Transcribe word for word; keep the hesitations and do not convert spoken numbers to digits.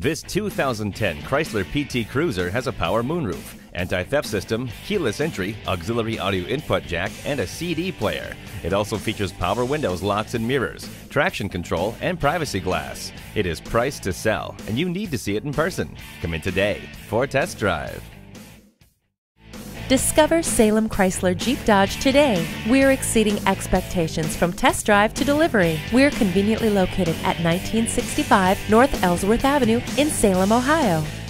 This two thousand ten Chrysler P T Cruiser has a power moonroof, anti-theft system, keyless entry, auxiliary audio input jack, and a C D player. It also features power windows, locks and mirrors, traction control, and privacy glass. It is priced to sell, and you need to see it in person. Come in today for a test drive. Discover Salem Chrysler Jeep Dodge today. We're exceeding expectations from test drive to delivery. We're conveniently located at nineteen sixty-five North Ellsworth Avenue in Salem, Ohio.